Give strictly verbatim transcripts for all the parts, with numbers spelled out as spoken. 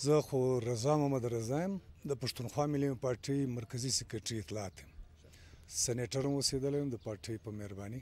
زه خو رضا محمد رضا یم د پښتونخوا ملي پارټۍ مرکزي سکرټري اطلاعات یم سنیټر هم اوسېدلی یم د پارټۍ په مهرباني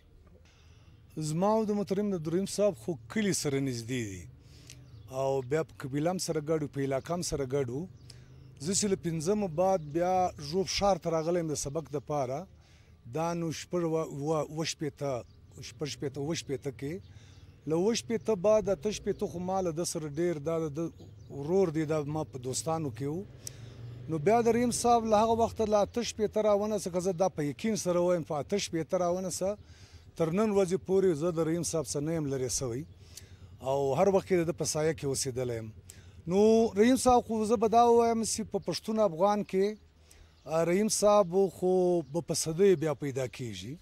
زما او د محترم د دریم صاحب خو کلي سره نږدې دي او بیا په قبیله هم سره ګډ په علاقه هم سره ګډ وو زه چې له پنځمه بعد بیا ژوب ښار ته راغلی یم د سبق دپاره دا نو شپږ اوه شپېته شپږ شپېته اوه شپېته کې له اوه شپېته بعد اته شپېته خو ما له ده سره ډېر دا د ورور دی دا ما په دوستانو کې وو نو بیا د رحیم صاحب له هغه وخته له اته شپېته راونسه که زه دا په یقین سره وایم په اته شپېته راونسه تر نن ورځې پورې زه د رحیم صاحب څخه نه یم لرې سوی او هر وخت کې د ده په سایه کې اوسېدلی یم نو رحیم صاحب خو زه به دا ووایم چې په پښتون افغان کې رحیم صاحب خو به په صدۍ بیا پیدا کېږي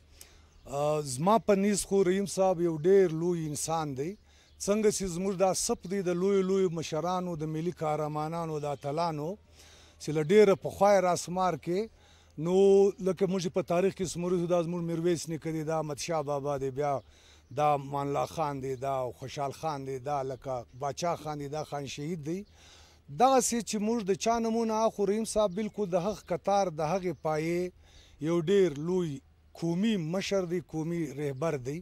زما په نیز خو رحیم صاحب یو ډېر لوی انسان دی څنګه چې زموږ دا سپ دی د لویو لویو مشرانو د ملي قهرمانانو د اتلانو چې له ډېره پخوا یې راسمار کې نو لکه موږ په تاریخ کې سمورو دا زموږ میرویس نیکه دی دا احمدشاه بابا دی بیا دا امان الله خان دی دا خوشحال خان دی دا لکه باچا خان دی دا خان شهید دی دغسې چې موږ د چا نمونه اخلو رحیم صاحب بالکل د هغه قطار د هغې پایې یو ډېر لوی قومي مشر دی قومي رهبر دی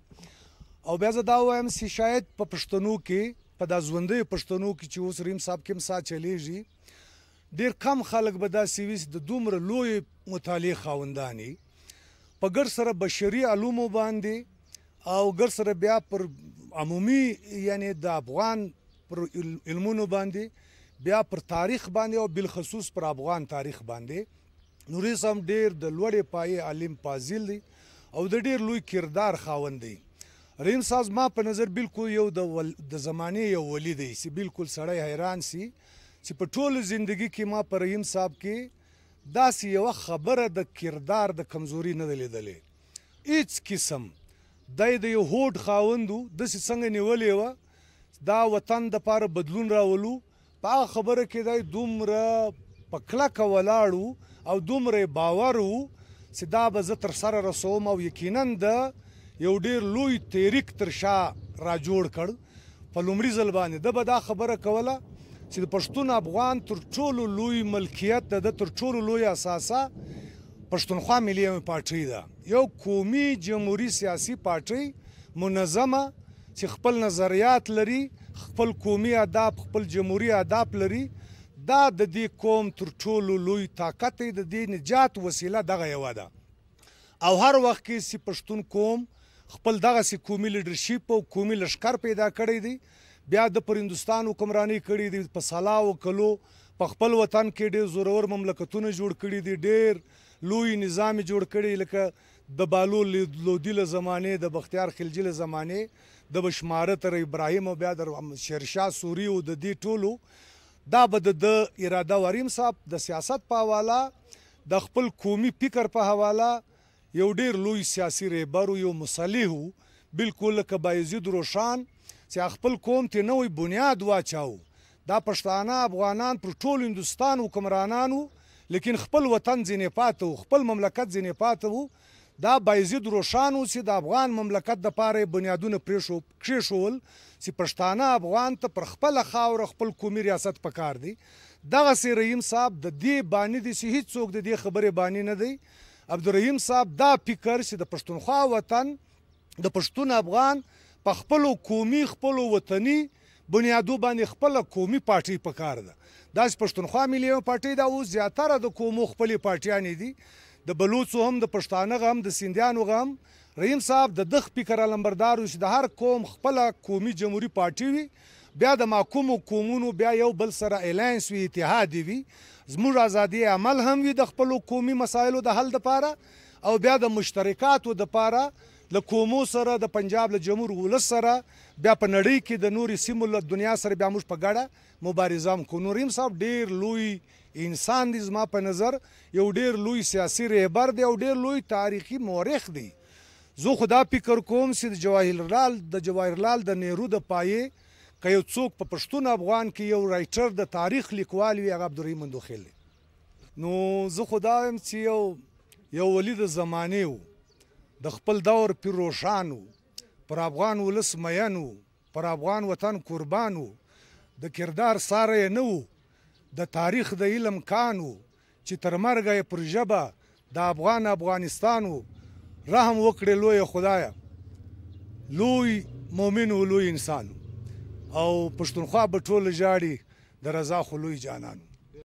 او بیا زه دا وایم چې شاید په پښتنو کې په دا ژوندیو پښتنو کې چې اوس رحیم صاحب کې هم سا چلیږي ډېر کم خلک به داسې وي چې د دومره لویې مطالعې خاوندان په ګډ سره بشري علومو باندې او ګډ سره بیا پر عمومي یعنې د افغان پر علمونو باندې بیا پر تاریخ باندې او بالخصوص پر افغان تاریخ باندې نو رحیم صاحب ډېر د لوړې پایې عالم فاضل دی او د ډېر لوی کردار خاوند دی رحیم صاحب زما په نظر بالکل یو د زمانې یو ولی دی چې بالکل سړی حیران سي چې په ټوله زندگی کې ما په رحیم صاحب کې داسې یوه خبره د کردار د کمزوري نه ده لیدلې هېڅ قسم دی د یو هوډ خاوند و داسې څنګه نیولې وه دا وطن دپاره بدلون راولو په هغه خبره کې دی دومره په کلکه ولاړ و او دومره باور و چې دا به زه تر سره رسوم او یقینا د یو ډېر لوی تحریک تر شا را جوړ کړ په لومړي ځل باندې ده به دا خبره کوله چې د پښتون افغان تر ټولو لوی ملکیت د ده تر ټولو لوی اساسه پښتونخوا ملي پارټۍ ده یو قومي جمهوري سیاسي پارټۍ منظمه چې خپل نظریات لري خپل قومي اداب خپل جمهوري اداب لري دا د دې قوم تر ټولو لوی طاقت دی د دې نجات وسیله دغه یوه ده او هر وخت کې چې پښتون قوم خپل دغسې قومي لیډرشپ او قومي لښکر پیدا کړی دی بیا د پر هندوستان حکمراني کړې دي په سلاو کلو په خپل وطن کې ډېر زورور مملکتونه جوړ کړي دي ډېر لوی نظام جوړ کړي لکه د بالو لودي له زمانې د بختیار خلجي له زمانې د بشماره تر ابراهیم او بیا د شیرشاه سوري او د دې ټولو دا به د اراده و رحیم صاحب د سیاست په حواله د خپل قومي فکر په حواله یو ډېر لوی سیاسي رهبر یو مصلح و بالکل لکه بایزید روښان چې خپل قوم ته نوی بنیاد واچاو دا پښتانه افغانان پر ټول هندوستان حکمرانانو لیکن خپل وطن ځینې پاته و خپل مملکت ځینې پاته و دا بایزید روښان و چې د افغان مملکت دپاره بنیادونه کېښول چې پښتانه افغان ته پر خپله خاوره خپل قومي ریاست پکار دی دغسې رحیم صاحب د دې باني دی چې هېڅوک د دې خبرې باني نه دی عبدالرحیم صاحب دا فکر چې د پښتونخوا وطن د پښتون افغان په خپلو قومي خپلو وطني بنیادو باندې خپله قومي پارټۍ پکار ده داسې پښتونخوا ملي پارټۍ دا اوس زیاتره د قومو خپلې پارټیانې دي د بلوڅو هم د پښتانه غم د سیندیانو غم رحیم صاحب د دغ فکر علمبردار و چې د هر قوم خپله قومي جمهوري پارټۍ وي بیا د محکومو قومونو بیا یو بل سره الاینس وي اتحاد وي زموږ ازادي عمل هم وي د خپلو قومي مسایلو د حل دپاره او بیا د مشترکاتو دپاره له قومو سره د پنجاب له جمهور ولس سره بیا په نړۍ کې د نورې سیمو له دنیا سره بیا موږ په ګډه مبارزه هم کوو نو رحیم صاحب ډېر لوی انسان دی زما په نظر یو ډېر لوی سیاسي رهبر دی او ډېر لوی تاریخي مورخ دی زه خو دا فکر کوم چې د جواهرلال د جواهرلال د نهرو د پایې که یو څوک په پښتون افغان کې یو رایټر د تاریخ لیکوال وي هغه عبدالرحیم مندوخیل دی نو زه خو دا وایم چې یو یو ولی د زمانې و د خپل دور پیر روښان و پر افغان ولس مین و پر افغان وطن قربان و د کردار ساره یې نه و د تاریخ د علم کان و چې تر مرګه یې پر ژبه د افغان افغانستان و رحم وکړې لویه خدایه لوی مؤمن و لوی انسان او پښتونخوا به ټوله ژاړي د رضا خو لوی جانان